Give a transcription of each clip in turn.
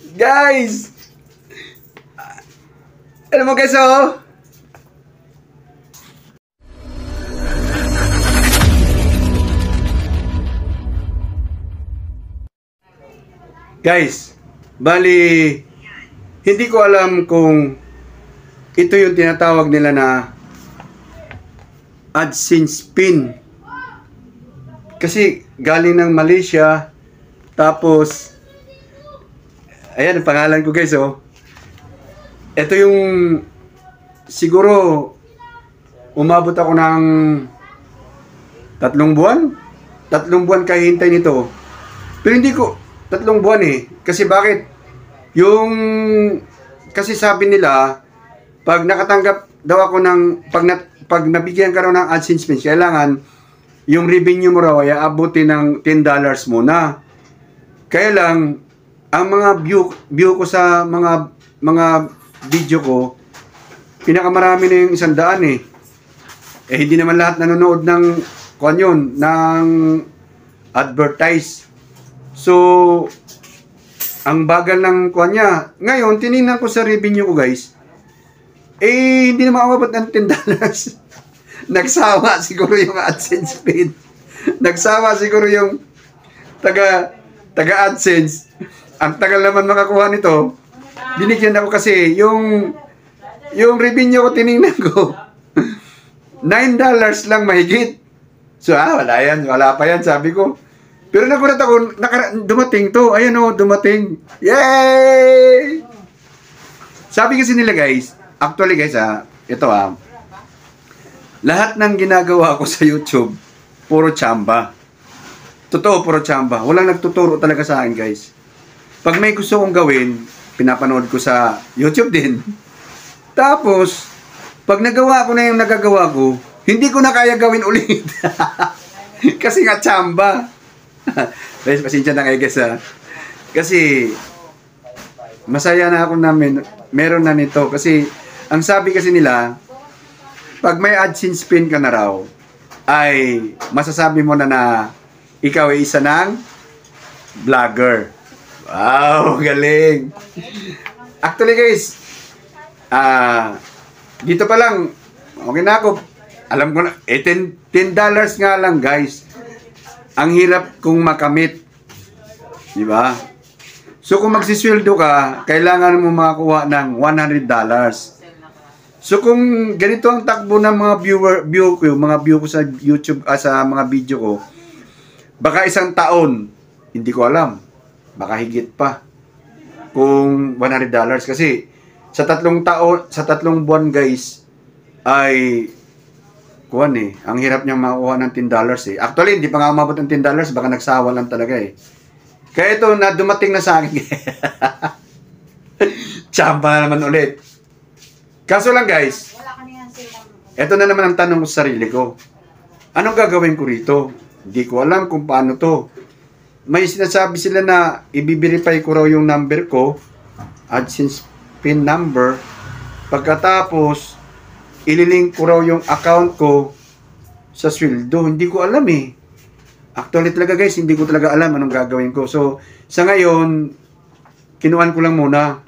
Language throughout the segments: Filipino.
Guys! Alam mo guys, oh? Guys, bali, hindi ko alam kung ito yung tinatawag nila na AdSense pin. Kasi galing ng Malaysia, tapos, ayan ang pangalan ko guys, oh. Ito yung, siguro, umabot ako ng 3 buwan. 3 buwan kahihintay nito. Pero hindi ko, 3 buwan eh. Kasi bakit? Kasi sabi nila, pag nakatanggap daw ako ng, pag nabigyan ka raw ng AdSense pin, kailangan, yung revenue mo raw ay aabutin ng $10 muna. Kaya lang, ang mga view ko sa mga video ko, pinakamarami na yung 100 eh. Eh hindi naman lahat nanonood ng ng advertise. So, ang bagal ng niya. Ngayon, tinignan ko sa revenue ko guys, eh hindi naman umabot ng $10. Nagsawa siguro yung AdSense pin. Nagsawa siguro yung taga AdSense. Ang tagal naman makakuha nito. Binigyan ako kasi yung revenue ko tinignan ko. $9 lang mahigit. So wala yan, wala pa yan sabi ko. Pero nagulat ako, dumating to. Ayan o, dumating. Yay! Sabi kasi nila guys, actually guys ito lahat ng ginagawa ko sa YouTube, puro tsamba. Totoo, puro tsamba. Walang nagtuturo talaga sa akin, guys. Pag may gusto kong gawin, pinapanood ko sa YouTube din. Tapos, pag nagawa ko na yung nagagawa ko, hindi ko na kaya gawin ulit. Kasi nga tsamba. Guys, pasensya na kayo, guys, ha. Kasi, masaya na ako namin, meron na nito. Kasi, ang sabi kasi nila, pag may AdSense pin ka na raw, ay masasabi mo na ikaw ay isa ng vlogger. Wow, galing. Actually guys, dito pa lang, okay na ako. Alam ko na, $10 nga lang guys. Ang hirap kong makamit. Diba? So kung magsisweldo ka, kailangan mo makakuha ng $100. So kung ganito ang takbo ng mga view ko sa YouTube, sa mga video ko, baka 1 taon, hindi ko alam, baka higit pa kung $100 kasi sa 3 buwan guys ay ang hirap niyang makuha ng $10 eh. Actually, hindi pa nga umabot ng $10, baka nagsawa lang talaga eh. Kaya ito na dumating na sa akin. Tsamba na naman ulit. Kaso lang guys, eto na naman ang tanong ko sa sarili ko. Anong gagawin ko rito? Hindi ko alam kung paano to. May sinasabi sila na i-verify ko raw yung number ko, AdSense pin number. Pagkatapos, ililink ko raw yung account ko sa sweldo. Hindi ko alam eh. Actually talaga guys, hindi ko talaga alam anong gagawin ko. So, sa ngayon, kinuhan ko lang muna.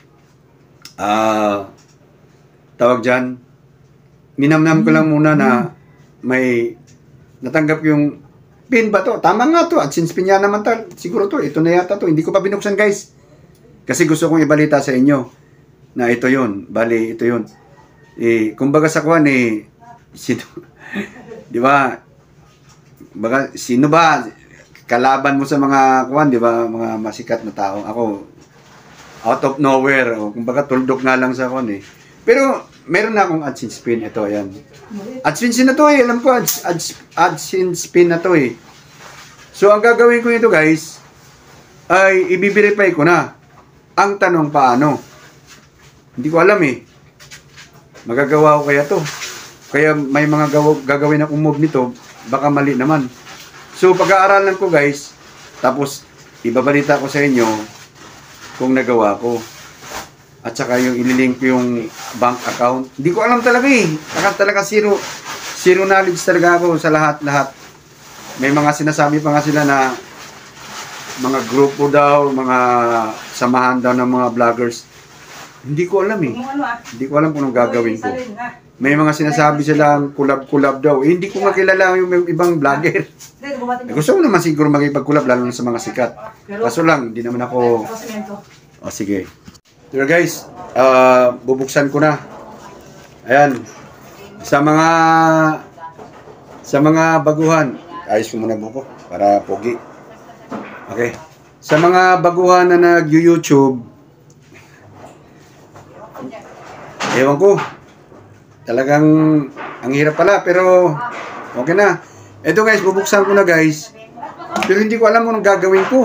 Tawag dyan, minamnam ko lang muna na may natanggap yung pin ba to? Tama nga to, AdSense pin yan naman siguro to, ito na yata to. Hindi ko pa binuksan guys. Kasi gusto kong ibalita sa inyo na ito yun, bali ito yun. Kumbaga sa kuwan sino, di ba? Baga, sino ba kalaban mo sa mga kuwan, di ba? Mga masikat na tao. Ako, out of nowhere. Kumbaga tuldok nga lang sa kuwan eh. Pero, meron na akong AdSense pin. Ito, ayan. AdSense na to eh. Alam ko, AdSense pin na to eh. So, ang gagawin ko nito guys, ay i-verify ko na. Ang tanong paano? Hindi ko alam eh. Magagawa ko kaya to. Kaya may mga gagawin akong move nito, baka mali naman. So, pag-aaralan ko guys, tapos, ibabalita ko sa inyo kung nagawa ko. At saka yung ililink yung bank account. Hindi ko alam talaga eh. Talaga zero knowledge talaga ako sa lahat-lahat. May mga sinasabi pa nga sila na mga grupo daw, mga samahan daw ng mga vloggers. Hindi ko alam eh. Hindi ko alam kung anong gagawin ko. May mga sinasabi silang collab-collab daw. Eh, hindi ko nga kilala yung ibang vlogger. Gusto ko naman siguro magipag-collab lalo na sa mga sikat. Kaso lang, hindi naman ako... O, sige. Pero guys, bubuksan ko na. Ayan. Sa mga baguhan. Ayos ko muna buko para pogi. Okay. Sa mga baguhan na nag-YouTube, ewan ko. Talagang ang hirap pala pero okay na. Ito guys, bubuksan ko na guys. Pero hindi ko alam kung anong gagawin ko.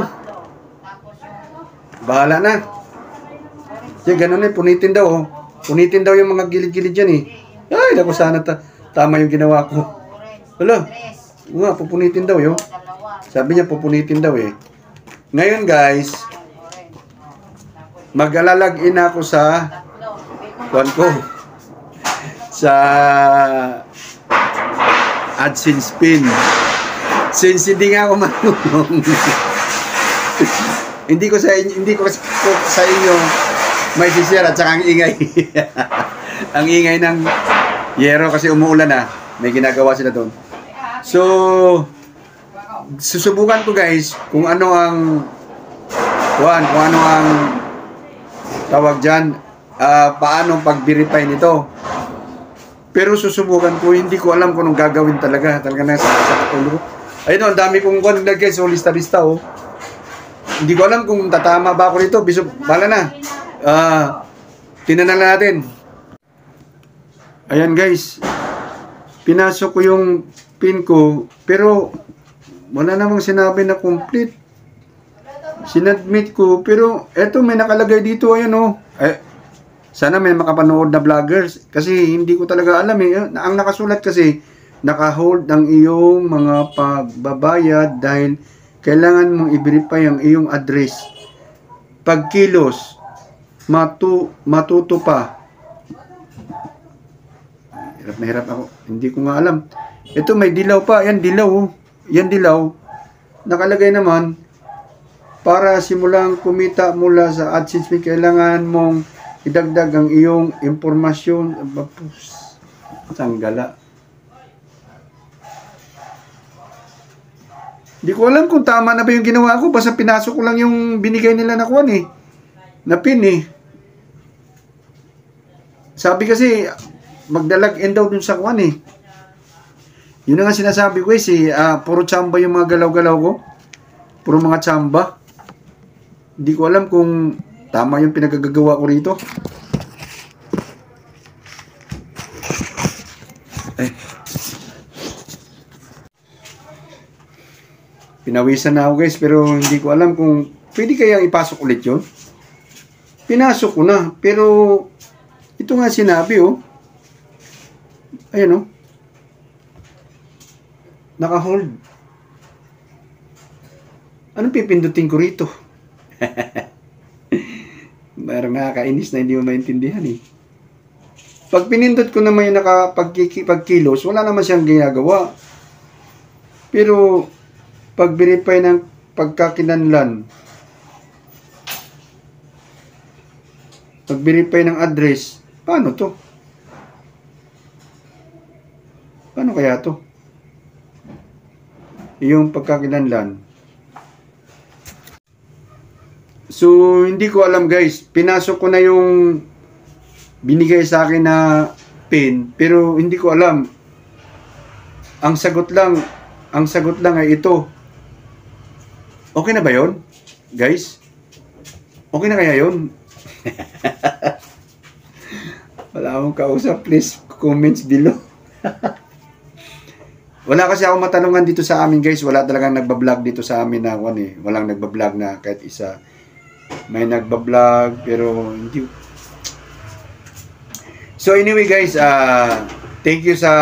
Bahala na. Kasi ganun eh, punitin daw oh. Punitin daw yung mga gilid-gilid dyan eh. Ay, naku sana tama yung ginawa ko. Wala. Nga, pupunitin daw yun. Sabi niya pupunitin daw eh. Ngayon guys, mag-alalagin ako sa kuwan ko. Sa AdSense pin. Since hindi nga ako marunong. hindi ko sa inyo may sisira at saka ang ingay. Ang ingay ng yero kasi umuulan na. May ginagawa sila doon. So susubukan ko guys kung ano ang tawag diyan, paano pag-verify nito. Pero susubukan ko, hindi ko alam kung anong gagawin talaga. Talaga na sa katulog ko. Ayun o, ang dami kong kung nilagay. So, lista-lista oh. Hindi ko alam kung tatama ba ako nito. Bala na. Tinan na natin. Ayan guys. Pinasok ko yung pin ko. Pero, wala namang sinabi na complete. Sinadmit ko. Pero, eto may nakalagay dito. Ayan o. Sana may makapanood na vloggers kasi hindi ko talaga alam eh. Ang nakasulat kasi, naka-hold ang iyong mga pagbabayad dahil kailangan mong i-verify ang iyong address. Pagkilos, matuto pa. Hirap na hirap ako. Hindi ko nga alam. Ito may dilaw pa. Yan dilaw. Yan dilaw. Nakalagay naman, para simulang kumita mula sa AdSense, kailangan mong idagdag ang iyong impormasyon. Sanggala. Hindi ko alam kung tama na ba yung ginawa ko. Basta pinasok ko lang yung binigay nila na kuwan eh. Na pin eh. Sabi kasi, magdalag in daw dun sa kuwan eh. Yun na nga sinasabi ko eh. Puro tsamba yung mga galaw-galaw ko. Puro mga tsamba. Hindi ko alam kung tama yung pinagagagawa ko rito. Pinawisan na ako guys, pero hindi ko alam kung pwede kaya ipasok ulit yun. Pinasok ko na, pero ito nga sinabi oh. Ayan oh. Naka-hold. Anong pipindutin ko rito? Parang nakakainis na hindi mo maintindihan eh. Pag pinindot ko naman yung nakapagkilos, wala naman siyang ginagawa. Pero pag-verify ng pagkakinanlan, pag-verify ng address, paano to? Paano kaya to? Yung pagkakinanlan. So, hindi ko alam guys. Pinasok ko na yung binigay sa akin na pin, pero hindi ko alam. Ang sagot lang ay ito. Okay na ba yun? Guys? Okay na kaya yun? Wala akong kausap. Please, comments below. Wala kasi ako matanungan dito sa amin guys. Wala talagang nagbablog dito sa amin na walang nagbablog na kahit isa. May nagbablog pero hindi. So anyway guys, thank you sa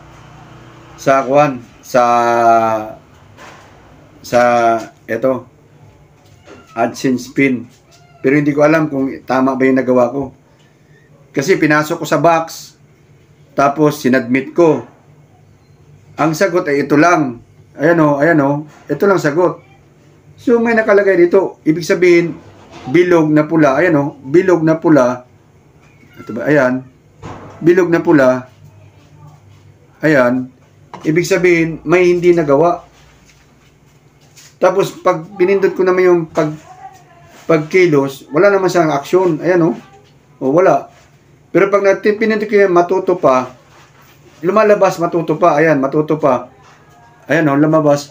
eto AdSense pin. Pero hindi ko alam kung tama ba yung nagawa ko. Kasi pinasok ko sa box, tapos sinadmit ko. Ang sagot ay ito lang. Ayan o, ito lang sagot. So may nakalagay dito. Ibig sabihin, bilog na pula. Ayan o, bilog na pula. Ito ba? Ayan. Bilog na pula. Ayan. Ibig sabihin, may hindi nagawa. Tapos, pag pinindot ko naman yung pagkilos, wala naman siyang aksyon. Ayan o. O, wala. Pero pag pinindot ko yung matuto pa, lumalabas, matuto pa. Ayan, matuto pa. Ayan o, lumabas.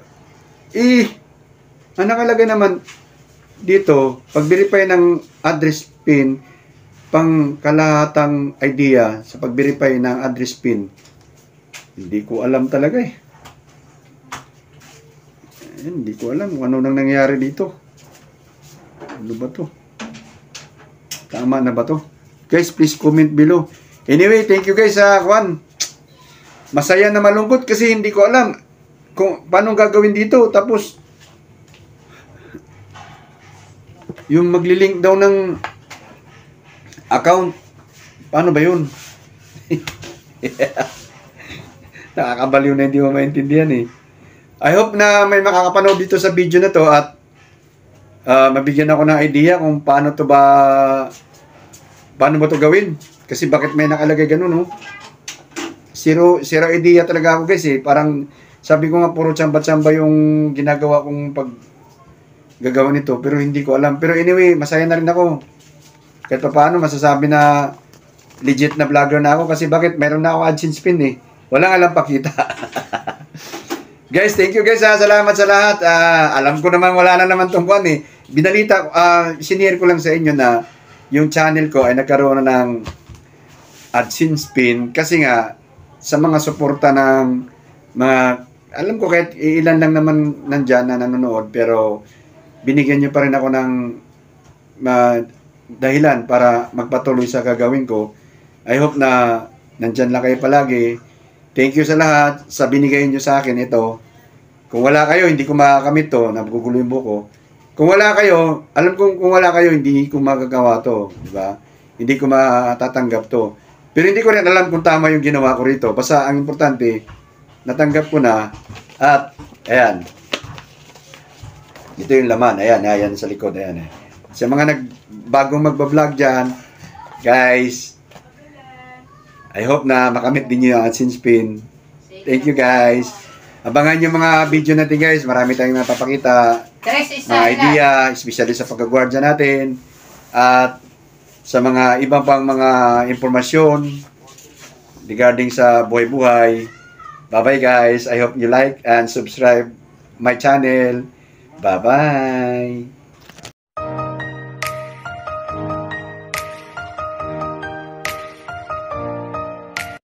Ang nakalagay naman dito, pag-verify ng address PIN, pang kalahatang idea sa pag-verify ng address PIN. Hindi ko alam talaga eh. Ayan, hindi ko alam kung ano nang nangyari dito. Ano ba to? Tama na ba to? Guys, please comment below. Anyway, thank you guys sa kwan. Masaya na malungkot kasi hindi ko alam kung paano gagawin dito. Tapos, yung maglilink daw ng account, paano ba yun? Nakakabaliw na hindi mo maintindihan eh. I hope na may makakapanood dito sa video na to at mabigyan ako ng idea kung paano ba to gawin. Kasi bakit may nakalagay ganun, no? Zero idea talaga ako guys eh. Parang sabi ko nga puro tsamba-tsamba yung ginagawa kong gagawa nito, pero hindi ko alam. Pero anyway, masaya na rin ako. Kahit pa paano, masasabi na legit na vlogger na ako. Kasi bakit? Meron na ako AdSense pin eh. Walang alam pakita. Guys, thank you guys. Salamat sa lahat. Alam ko naman wala na naman tungkuan eh. Binalita, sinare ko lang sa inyo na yung channel ko ay nagkaroon na ng AdSense pin. Kasi nga, sa mga suporta ng mga, alam ko kahit ilan lang naman nandyan na nanonood, pero binigyan nyo pa rin ako ng dahilan para magpatuloy sa gagawin ko. I hope na nandyan lang kayo palagi. Thank you sa lahat sa binigay nyo sa akin ito. Kung wala kayo, hindi ko makakamit to. Nagugulo yung buko. Kung wala kayo, alam kong kung wala kayo, hindi ko magagawa to. Diba? Hindi ko matatanggap to. Pero hindi ko rin alam kung tama yung ginawa ko rito. Basta ang importante, natanggap ko na. At, ayan. Ito yung laman. Ayan sa likod. Ayan. Sa mga bagong magbablog dyan, guys, I hope na makamit din nyo yung AdSense pin. Thank you guys. Abangan yung mga video natin guys. Marami tayong napapakita. Mga idea, especially sa pagkagwardya natin. At sa mga ibang pang mga impormasyon regarding sa buhay-buhay. Bye-bye guys. I hope you like and subscribe my channel. Bye-bye.